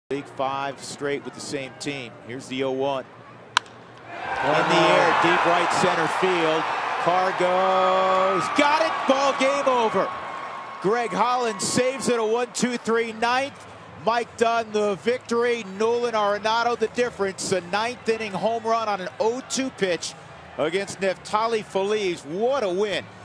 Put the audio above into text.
League 5 straight with the same team. Here's the 0-1. In the air, deep right center field. Carr goes. Got it. Ball game over. Greg Holland saves it. A 1-2-3 ninth. Mike Dunn the victory. Nolan Arenado the difference. A ninth inning home run on an 0-2 pitch against Neftali Feliz. What a win.